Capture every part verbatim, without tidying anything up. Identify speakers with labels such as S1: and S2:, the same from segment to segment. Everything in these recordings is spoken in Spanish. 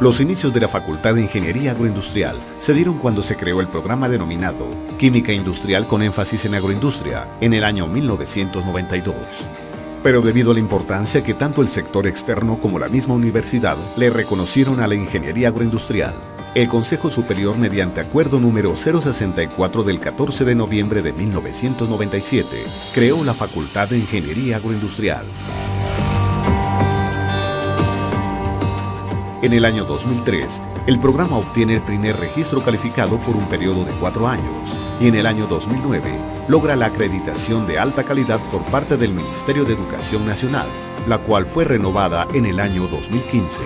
S1: Los inicios de la Facultad de Ingeniería Agroindustrial se dieron cuando se creó el programa denominado Química Industrial con énfasis en agroindustria en el año mil novecientos noventa y dos. Pero debido a la importancia que tanto el sector externo como la misma universidad le reconocieron a la ingeniería agroindustrial, el Consejo Superior, mediante acuerdo número cero sesenta y cuatro del catorce de noviembre de mil novecientos noventa y siete, creó la Facultad de Ingeniería Agroindustrial. En el año dos mil tres, el programa obtiene el primer registro calificado por un periodo de cuatro años y en el año dos mil nueve logra la acreditación de alta calidad por parte del Ministerio de Educación Nacional, la cual fue renovada en el año dos mil quince.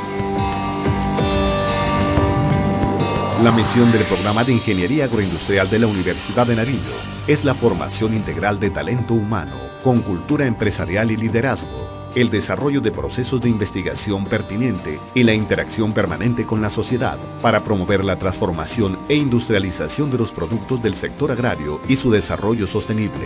S1: La misión del programa de Ingeniería Agroindustrial de la Universidad de Nariño es la formación integral de talento humano con cultura empresarial y liderazgo, el desarrollo de procesos de investigación pertinente y la interacción permanente con la sociedad para promover la transformación e industrialización de los productos del sector agrario y su desarrollo sostenible.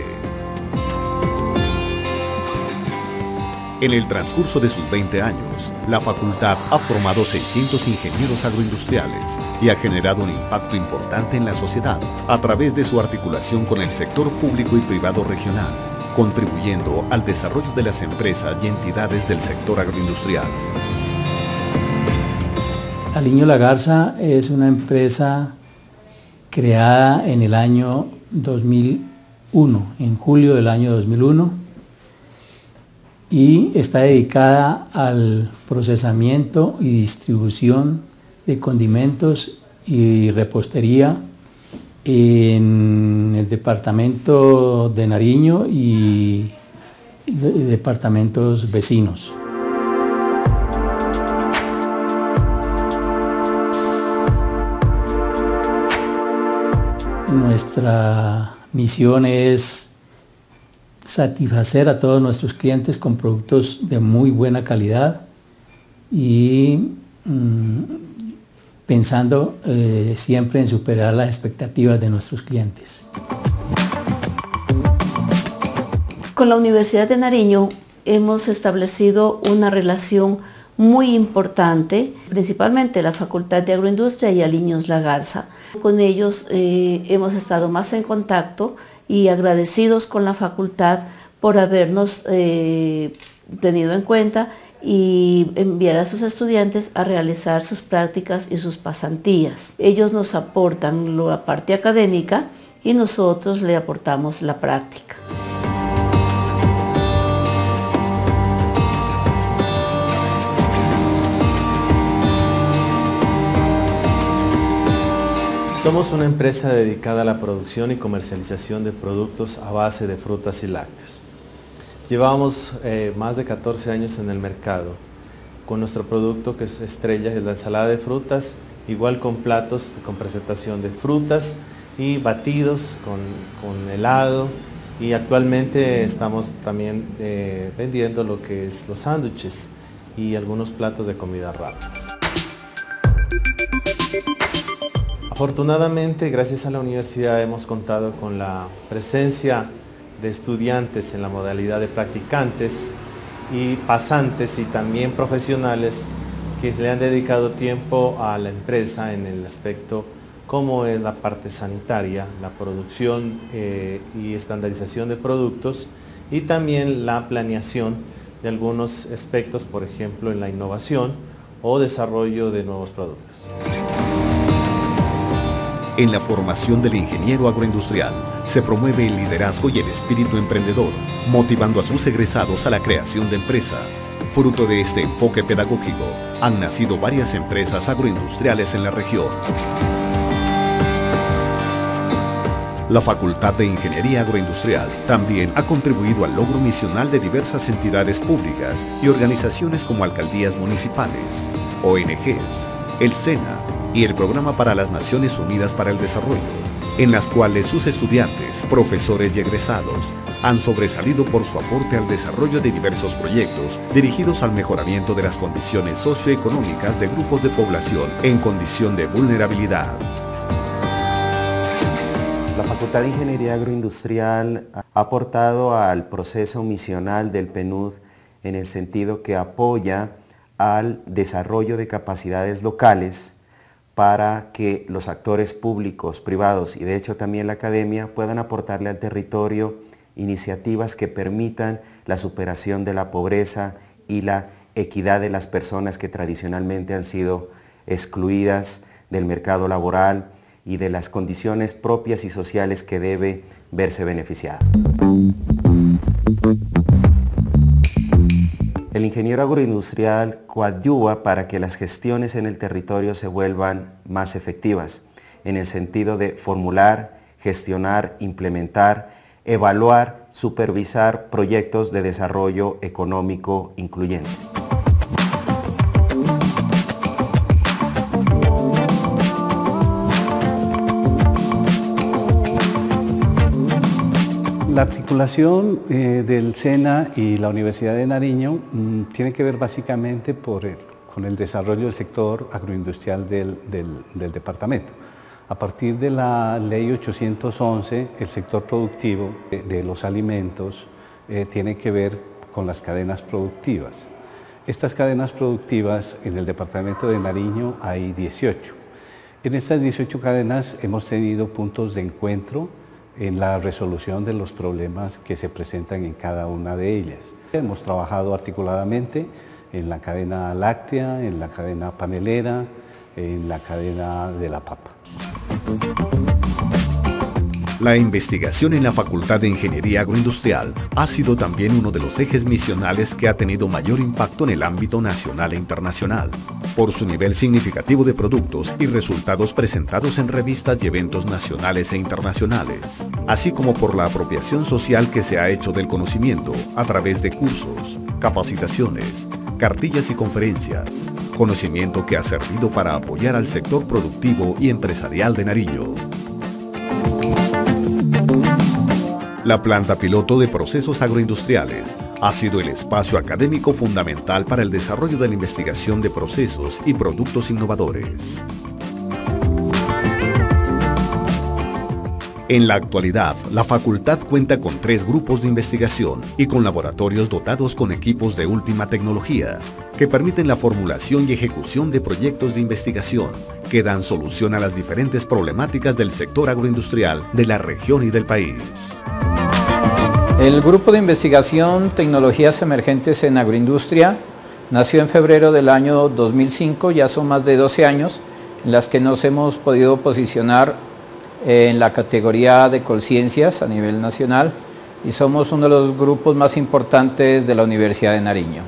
S1: En el transcurso de sus veinte años, la facultad ha formado seiscientos ingenieros agroindustriales y ha generado un impacto importante en la sociedad a través de su articulación con el sector público y privado regional, contribuyendo al desarrollo de las empresas y entidades del sector agroindustrial.
S2: Aliño La Garza es una empresa creada en el año dos mil uno, en julio del año dos mil uno, y está dedicada al procesamiento y distribución de condimentos y repostería en el departamento de Nariño y departamentos vecinos. Nuestra misión es satisfacer a todos nuestros clientes con productos de muy buena calidad y mmm, pensando eh, siempre en superar las expectativas de nuestros clientes.
S3: Con la Universidad de Nariño hemos establecido una relación muy importante, principalmente la Facultad de Agroindustria y Aliños La Garza. Con ellos eh, hemos estado más en contacto y agradecidos con la facultad por habernos eh, tenido en cuenta y enviar a sus estudiantes a realizar sus prácticas y sus pasantías. Ellos nos aportan la parte académica y nosotros le aportamos la práctica.
S4: Somos una empresa dedicada a la producción y comercialización de productos a base de frutas y lácteos. Llevamos eh, más de catorce años en el mercado con nuestro producto que es estrella, es la ensalada de frutas, igual con platos con presentación de frutas y batidos con, con helado, y actualmente estamos también eh, vendiendo lo que es los sándwiches y algunos platos de comida rápida. Afortunadamente, gracias a la universidad hemos contado con la presencia de estudiantes en la modalidad de practicantes y pasantes y también profesionales que le han dedicado tiempo a la empresa en el aspecto como es la parte sanitaria, la producción eh, y estandarización de productos y también la planeación de algunos aspectos, por ejemplo en la innovación o desarrollo de nuevos productos.
S1: En la formación del ingeniero agroindustrial se promueve el liderazgo y el espíritu emprendedor, motivando a sus egresados a la creación de empresa. Fruto de este enfoque pedagógico, han nacido varias empresas agroindustriales en la región. La Facultad de Ingeniería Agroindustrial también ha contribuido al logro misional de diversas entidades públicas y organizaciones como alcaldías municipales, O N Ges, el SENA, y el Programa para las Naciones Unidas para el Desarrollo, en las cuales sus estudiantes, profesores y egresados han sobresalido por su aporte al desarrollo de diversos proyectos dirigidos al mejoramiento de las condiciones socioeconómicas de grupos de población en condición de vulnerabilidad.
S5: La Facultad de Ingeniería Agroindustrial ha aportado al proceso misional del P N U D en el sentido que apoya al desarrollo de capacidades locales para que los actores públicos, privados y de hecho también la academia puedan aportarle al territorio iniciativas que permitan la superación de la pobreza y la equidad de las personas que tradicionalmente han sido excluidas del mercado laboral y de las condiciones propias y sociales que debe verse beneficiada. El ingeniero agroindustrial coadyuva para que las gestiones en el territorio se vuelvan más efectivas, en el sentido de formular, gestionar, implementar, evaluar, supervisar proyectos de desarrollo económico incluyente.
S6: La articulación eh, del SENA y la Universidad de Nariño mmm, tiene que ver básicamente por el, con el desarrollo del sector agroindustrial del, del, del departamento. A partir de la ley ochocientos once, el sector productivo de, de los alimentos eh, tiene que ver con las cadenas productivas. Estas cadenas productivas en el departamento de Nariño hay dieciocho. En estas dieciocho cadenas hemos tenido puntos de encuentro en la resolución de los problemas que se presentan en cada una de ellas. Hemos trabajado articuladamente en la cadena láctea, en la cadena panelera, en la cadena de la papa.
S1: La investigación en la Facultad de Ingeniería Agroindustrial ha sido también uno de los ejes misionales que ha tenido mayor impacto en el ámbito nacional e internacional, por su nivel significativo de productos y resultados presentados en revistas y eventos nacionales e internacionales, así como por la apropiación social que se ha hecho del conocimiento a través de cursos, capacitaciones, cartillas y conferencias, conocimiento que ha servido para apoyar al sector productivo y empresarial de Nariño. La planta piloto de procesos agroindustriales ha sido el espacio académico fundamental para el desarrollo de la investigación de procesos y productos innovadores. En la actualidad, la facultad cuenta con tres grupos de investigación y con laboratorios dotados con equipos de última tecnología que permiten la formulación y ejecución de proyectos de investigación que dan solución a las diferentes problemáticas del sector agroindustrial de la región y del país.
S7: El Grupo de Investigación Tecnologías Emergentes en Agroindustria nació en febrero del año dos mil cinco, ya son más de doce años en las que nos hemos podido posicionar en la categoría de Colciencias a nivel nacional y somos uno de los grupos más importantes de la Universidad de Nariño.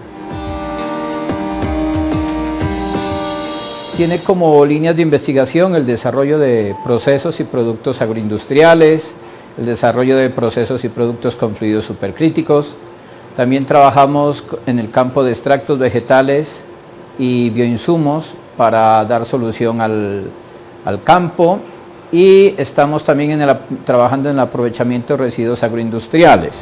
S7: Tiene como líneas de investigación el desarrollo de procesos y productos agroindustriales, el desarrollo de procesos y productos con fluidos supercríticos. También trabajamos en el campo de extractos vegetales y bioinsumos para dar solución al, al campo y estamos también en el, trabajando en el aprovechamiento de residuos agroindustriales.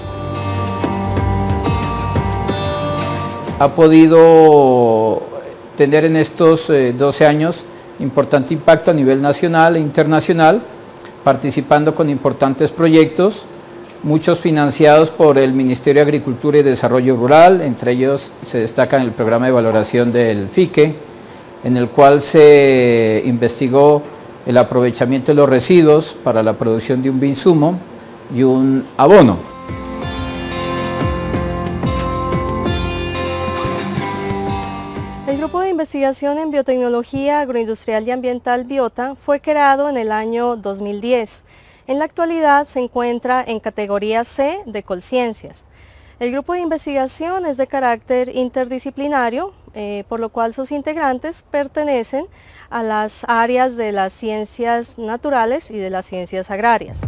S7: Ha podido tener en estos eh, doce años importante impacto a nivel nacional e internacional, participando con importantes proyectos, muchos financiados por el Ministerio de Agricultura y Desarrollo Rural, entre ellos se destacan el programa de valoración del FIQUE, en el cual se investigó el aprovechamiento de los residuos para la producción de un bioinsumo y un abono.
S8: El Grupo de Investigación en Biotecnología Agroindustrial y Ambiental BIOTA fue creado en el año dos mil diez. En la actualidad se encuentra en categoría C de Colciencias. El grupo de investigación es de carácter interdisciplinario, eh, por lo cual sus integrantes pertenecen a las áreas de las ciencias naturales y de las ciencias agrarias.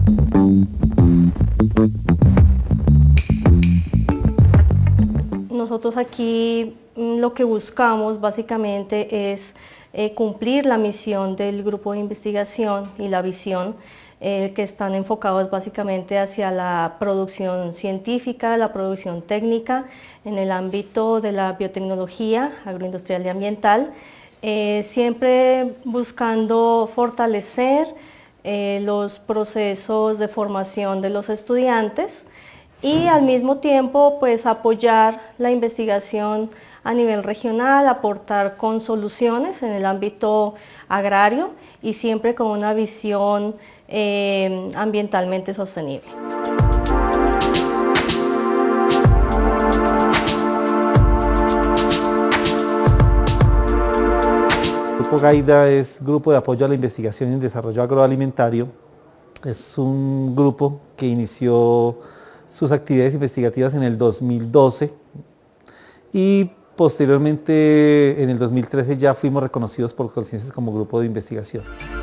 S8: Nosotros aquí lo que buscamos básicamente es eh, cumplir la misión del grupo de investigación y la visión eh, que están enfocados básicamente hacia la producción científica, la producción técnica en el ámbito de la biotecnología agroindustrial y ambiental, eh, siempre buscando fortalecer eh, los procesos de formación de los estudiantes y al mismo tiempo pues apoyar la investigación a nivel regional, aportar con soluciones en el ámbito agrario y siempre con una visión eh, ambientalmente sostenible.
S9: El Grupo GAIDA es Grupo de Apoyo a la Investigación y el Desarrollo Agroalimentario. Es un grupo que inició sus actividades investigativas en el dos mil doce y posteriormente en el dos mil trece ya fuimos reconocidos por Colciencias como grupo de investigación.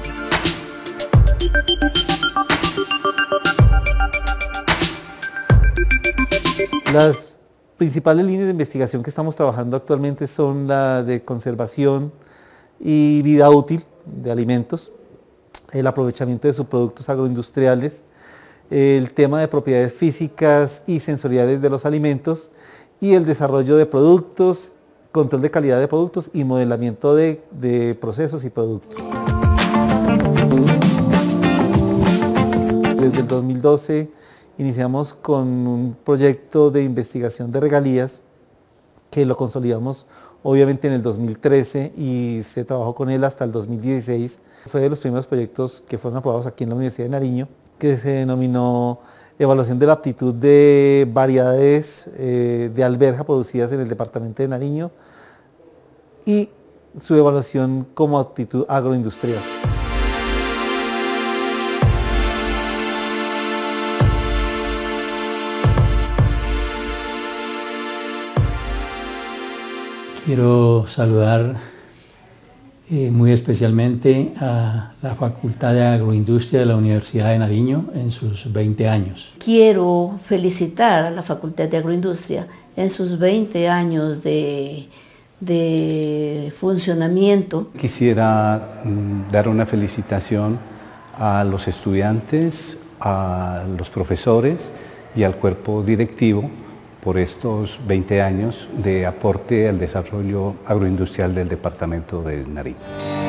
S9: Las principales líneas de investigación que estamos trabajando actualmente son la de conservación y vida útil de alimentos, el aprovechamiento de subproductos agroindustriales, el tema de propiedades físicas y sensoriales de los alimentos y el desarrollo de productos, control de calidad de productos y modelamiento de, de procesos y productos. Desde el dos mil doce iniciamos con un proyecto de investigación de regalías que lo consolidamos obviamente en el dos mil trece y se trabajó con él hasta el dos mil dieciséis. Fue de los primeros proyectos que fueron aprobados aquí en la Universidad de Nariño, que se denominó Evaluación de la aptitud de variedades eh, de alberja producidas en el departamento de Nariño y su evaluación como aptitud agroindustrial.
S2: Quiero saludar eh, muy especialmente a la Facultad de Agroindustria de la Universidad de Nariño en sus veinte años.
S3: Quiero felicitar a la Facultad de Agroindustria en sus veinte años de, de funcionamiento.
S6: Quisiera mm, dar una felicitación a los estudiantes, a los profesores y al cuerpo directivo por estos veinte años de aporte al desarrollo agroindustrial del departamento de Nariño.